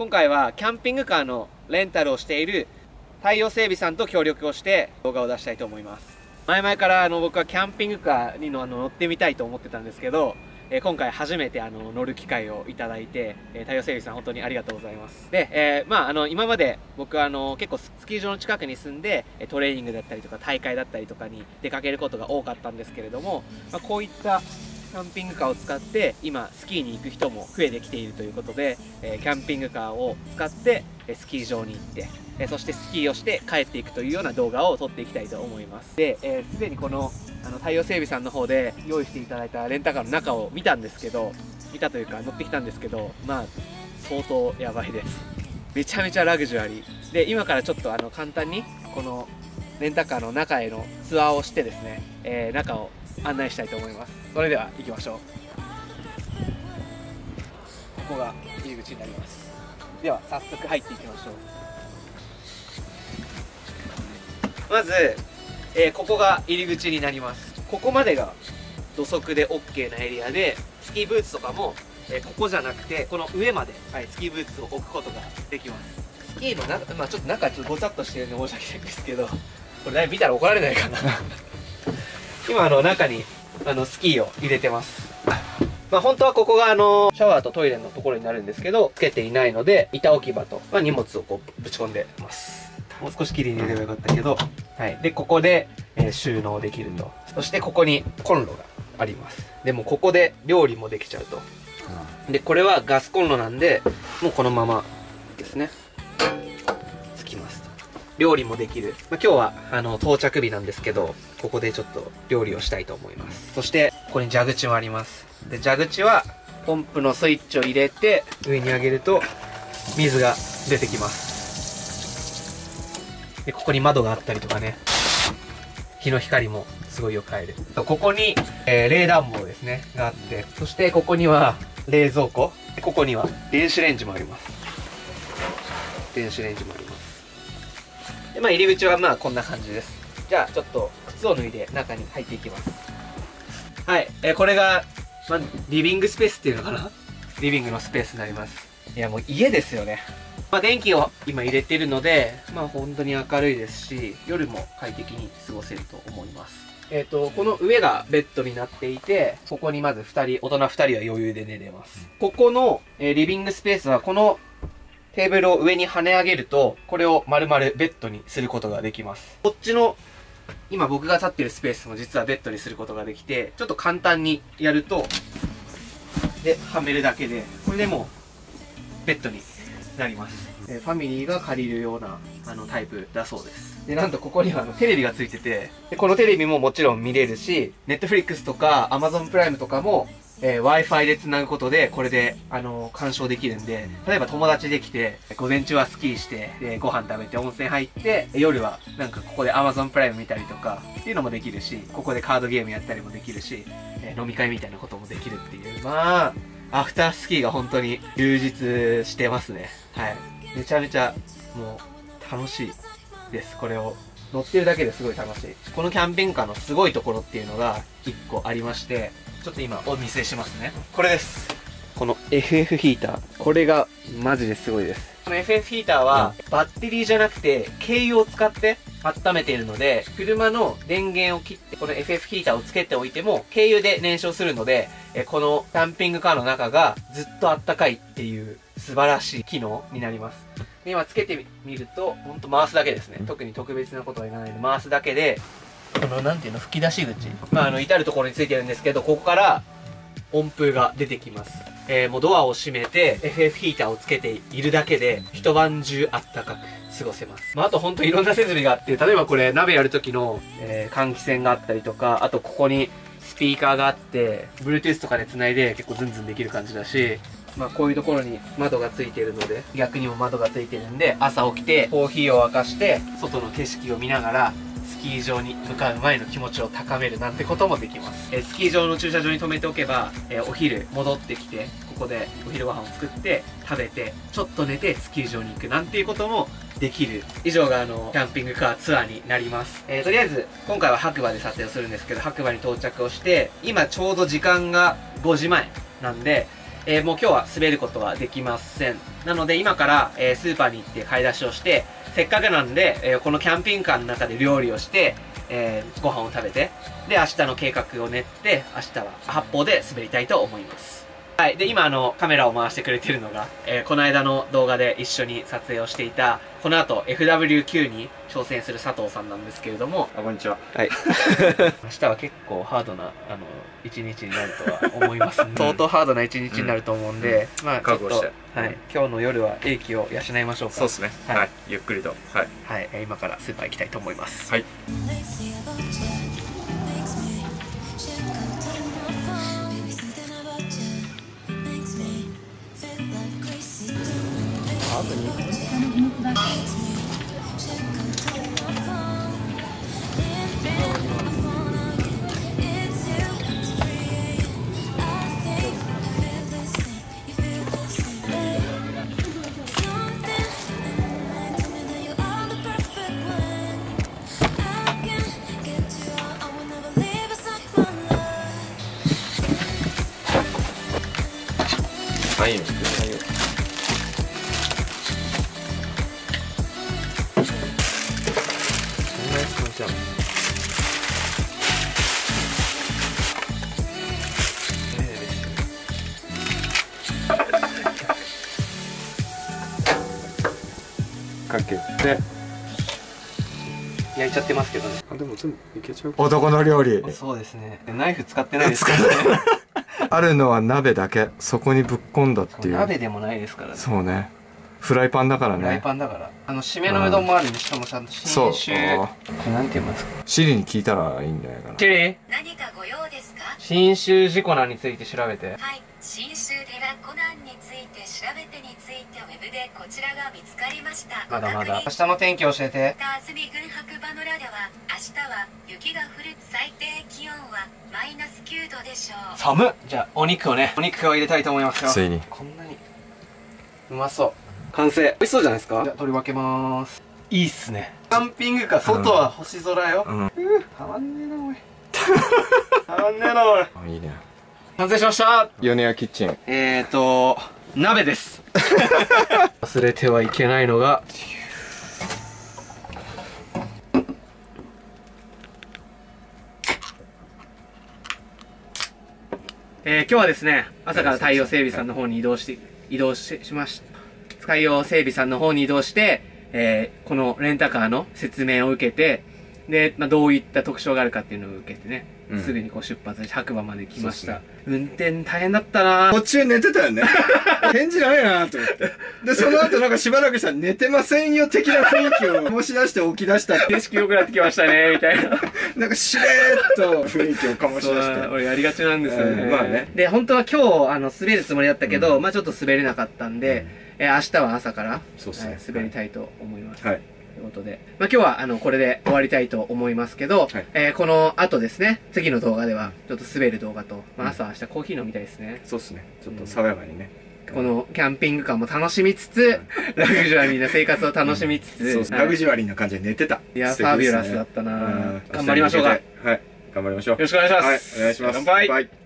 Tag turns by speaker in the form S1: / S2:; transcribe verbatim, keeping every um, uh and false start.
S1: 今回はキャンピングカーのレンタルをしている太陽整備さんと協力をして動画を出したいと思います。前々からあの僕はキャンピングカーにのあの乗ってみたいと思ってたんですけど、えー、今回初めてあの乗る機会をいただいて、えー、太陽整備さん本当にありがとうございます。で、えー、まああの今まで僕はあの結構スキー場の近くに住んでトレーニングだったりとか大会だったりとかに出かけることが多かったんですけれども、まあ、こういったキャンピングカーを使って今スキーに行く人も増えてきているということで、えー、キャンピングカーを使ってスキー場に行って、えー、そしてスキーをして帰っていくというような動画を撮っていきたいと思います。で、えー、すでにこのあの太陽整備さんの方で用意していただいたレンタカーの中を見たんですけど、見たというか乗ってきたんですけど、まあ相当やばいです。めちゃめちゃラグジュアリーで、今からちょっとあの簡単にこのレンタカーの中へのツアーをしてですね、えー、中を案内したいと思います。それでは行きましょう。ここが入り口になります。では早速入っていきましょう。まず、えー、ここが入り口になります。ここまでが土足で オーケー なエリアで、スキーブーツとかも、えー、ここじゃなくてこの上まで、はい、スキーブーツを置くことができます。スキーの中、まあちょっと中ちょっとごちゃっとしてるんで申し訳ないんですけど、これだいぶ見たら怒られないかな今あの中にあのスキーを入れてます。まあ本当はここがあのシャワーとトイレのところになるんですけど、つけていないので板置き場と、まあ、荷物をこうぶち込んでます。もう少し綺麗に入れればよかったけど、はい、でここで、えー、収納できると。そしてここにコンロがあります。でもここで料理もできちゃうと。でこれはガスコンロなんで、もうこのままですねつきますと。料理もできる。まあ、今日はあの到着日なんですけど、ここでちょっと料理をしたいと思います。そしてここに蛇口もあります。で蛇口はポンプのスイッチを入れて上に上げると水が出てきます。でここに窓があったりとかね、日の光もすごいよく入る。ここに、えー、冷暖房ですねがあって、そしてここには冷蔵庫、ここには電子レンジもあります。電子レンジもあります。でまあ入り口はまあこんな感じです。じゃあちょっと靴を脱いで中に入っていきます。はい、えー、これが、まあ、リビングスペースっていうのかな、リビングのスペースになります。いやもう家ですよね。まあ電気を今入れてるので、まあ本当に明るいですし、夜も快適に過ごせると思います。えっと、この上がベッドになっていて、ここにまずふたり、大人ふたりは余裕で寝れます。ここの、えー、リビングスペースはこのテーブルを上に跳ね上げると、これを丸々ベッドにすることができます。こっちの今僕が立ってるスペースも実はベッドにすることができて、ちょっと簡単にやると、で、はめるだけで、これでもうベッドになります。えファミリーが借りるようなあのタイプだそうです。で、なんとここにはあのテレビがついてて、でこのテレビももちろん見れるし、Netflix とか Amazon プライムとかも、えー、Wi-Fi で繋ぐことで、これで、あのー、鑑賞できるんで、例えば友達で来て、午前中はスキーして、で、ご飯食べて温泉入って、夜はなんかここで Amazon プライム見たりとか、っていうのもできるし、ここでカードゲームやったりもできるし、えー、飲み会みたいなこともできるっていう、まあ、アフタースキーが本当に充実してますね。はい。めちゃめちゃ、もう、楽しいです。これを。乗ってるだけですごい楽しい。このキャンピングカーのすごいところっていうのがいっこありまして、ちょっと今お見せしますね。これです。この エフエフ ヒーター。これがマジですごいです。この エフエフ ヒーターはバッテリーじゃなくて軽油を使って温めているので、車の電源を切ってこの エフエフ ヒーターをつけておいても軽油で燃焼するので、このキャンピングカーの中がずっとあったかいっていう素晴らしい機能になります。で今つけてみると、ほんと回すだけですね。特に特別なことは言わないので、回すだけで、このなんていうの、吹き出し口。まああの、至るところについてるんですけど、ここから温風が出てきます。えー、もうドアを閉めて エフエフ ヒーターをつけているだけで、一晩中あったかく過ごせます。まああとほんといろんな設備があって、例えばこれ鍋やる時の、えー、換気扇があったりとか、あとここにスピーカーがあって、Bluetooth とかで繋いで結構ズンズンできる感じだし、まあこういうところに窓がついてるので、逆にも窓がついてるんで、朝起きてコーヒーを沸かして、外の景色を見ながら、スキー場に向かう前の気持ちを高めるなんてこともできます。えー、スキー場の駐車場に止めておけば、えー、お昼戻ってきて、ここでお昼ご飯を作って、食べて、ちょっと寝てスキー場に行くなんていうこともできる。以上があの、キャンピングカーツアーになります。えー、とりあえず、今回は白馬で撮影をするんですけど、白馬に到着をして、今ちょうど時間がごじまえなんで、 えー、もう今日は滑ることはできません。なので今から、えー、スーパーに行って買い出しをして、せっかくなんで、えー、このキャンピングカーの中で料理をして、えー、ご飯を食べて、で、明日の計画を練って、明日は八方で滑りたいと思います。はい。で、今あの、カメラを回してくれてるのが、えー、この間の動画で一緒に撮影をしていた、この後 エフダブリューキュー に挑戦する佐藤さんなんですけれども。
S2: あ、こんにちは。
S1: はい。明日は結構ハードな、あの、一日になるとは思います、ね。相当ハードな一日になると思うんで、うん、まあ、
S2: 覚悟して。
S1: はい。今日の夜は英気を養いましょうか。
S2: そうですね。はい。はい、ゆっくりと。はい。
S1: はい。今からスーパー行きたいと思います。
S2: はい。はい、よ。
S1: そんなやつ買っちゃうの？
S2: かけて
S1: 焼いちゃってますけどね。
S2: あ、でも全部いけちゃう。
S3: 男の料理。
S1: そうですね。ナイフ使ってないですからね。
S3: あるのは鍋だけ。そこにぶっ込んだっていう。
S1: 鍋でもないですからね。
S3: そうね。フライパンだからね。
S1: フライパンだから。あの、締めのうどんもあるんで、しかもちゃんと新酒。これなんて言いますか？
S3: シリに聞いたらいいんじゃないかな。
S1: シリ？
S4: 何かご用ですか？
S1: 新州事故難について調べて。
S4: はい。新州寺コナンについて調べてについてウェブでこちらが見つかりました。
S1: まだまだ。明日の天気教えて。
S4: ターズミ群白馬村では明日は雪が降る。最低気温はマイナスきゅうどでしょう。
S1: 寒っ。じゃあお肉をね、お肉を入れたいと思いますよ。
S3: ついに。
S1: こんなにうまそう。完成。美味しそうじゃないですか？じゃあ取り分けまーす。いいっすね。キャンピングカー、外は星空よ。うん。たまんねえなおい。たまんねえなおい。
S3: いいね。
S1: 完成しました。
S3: 米屋キッチン。
S1: えーと鍋です。忘れてはいけないのがえー、今日はですね、朝から太陽整備さんの方に移動して移動ししました。太陽整備さんの方に移動して、えー、このレンタカーの説明を受けて、で、まあ、どういった特徴があるかっていうのを受けてね、うん、すぐにこう出発して白馬まで来ました。ね、運転大変だったなぁ。
S2: 途中寝てたよね。返事ないなぁと思って。で、その後なんかしばらくしたら寝てませんよ的な雰囲気を醸し出して起き出したって。
S1: 景色良くなってきましたね、みたいな。
S2: なんかしれーっと雰囲気を醸し出して。
S1: 俺やりがちなんですよね。
S2: まあね。
S1: で、本当は今日、あの、滑るつもりだったけど、うん、まあちょっと滑れなかったんで、うん、えー、明日は朝から、そうですね、滑りたいと思います。はい。ということで、まあ、今日はあのこれで終わりたいと思いますけど、はい、えー、この後ですね、次の動画ではちょっと滑る動画と、まあ、朝は明日コーヒー飲みたいですね。
S2: そうですね。ちょっと爽やかにね。
S1: うん、このキャンピングカーも楽しみつつ、ラグジュアリーな生活を楽しみつつ、うん、
S2: そうそう、ラグジュアリーな感じで寝てた。
S1: いや、ファビュラスだったなぁ。頑張りましょうか。
S2: はい、頑張りましょう。よ
S1: ろしくお願いします。
S2: はい、お願いします。
S1: 乾杯。